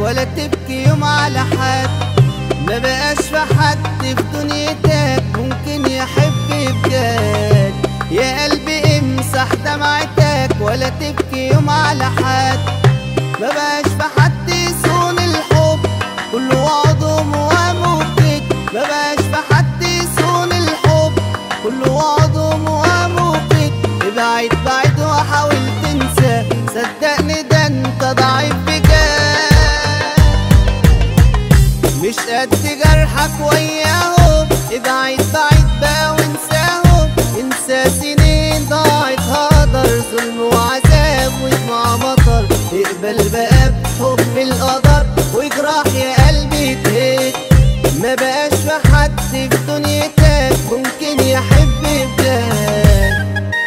ولا تبكي يوم على حد. ما بقاش في حد في دنيتك ممكن يحب بجد. يا قلبي امسح دمعتك ولا تبكي يوم على حد. ما بقاش في حد يصون الحب كله وعدهم وموجد. ما بقاش في حد يصون الحب كله وعدهم وموجد. ابعد بعد وحاول تنسى، صدقني ده انت ضعيف بجد. مش قد جرحك وياهم، ابعد بعيد بقى وانساهم. انسى سنين ضاعت هدر، ظلم وعذاب ودموع مطر. اقبل بقى بحب القدر وجراح يا قلبي تهد. ما بقاش في حد في دنيتك ممكن يحب بجد.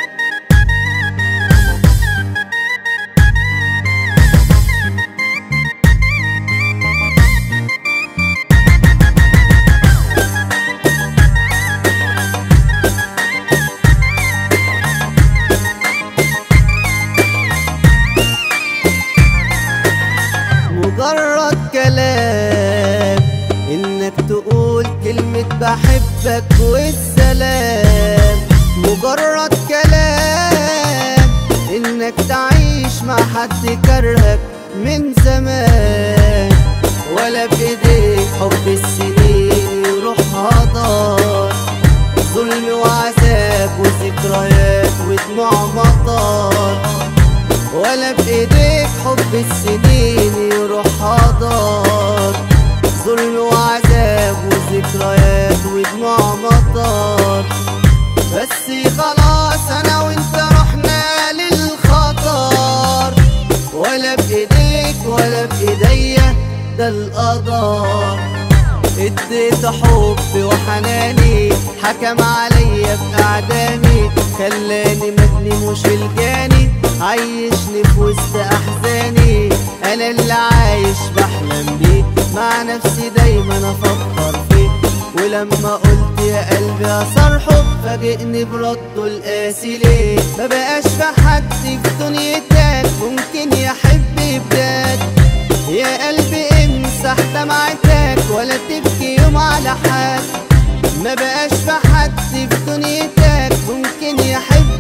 مجرد كلام انك تقول كلمة بحبك والسلام. مجرد كلام انك تعيش مع حد كرهك من زمان. ولا بايديك حب السنين يروح هدر، ظلم وعذاب وذكريات ودموع مطر. ولا بايديك حب السنين يروح هدر، ظلم وعذاب وذكريات ودموع مطر. بس خلاص انا وانت رحنا للخطر. ولا بايديك ولا بايديا ده القدر. اديت حبي وحناني حكم عليا باعدامي. خلاني مجني مش الجاني، عيشني في وسط احزاني. انا اللي عايش بحلم بيه، مع نفسي دايما افكر فيه. ولما قلت يا قلبي اصرحه فاجئني برده القاسي ليه. ما بقاش في حد في دنيتك ممكن يحب بجد. يا قلبي امسح دمعتك ولا تبكي يوم على حد. ما بقاش في حد في دنيتك ممكن يحب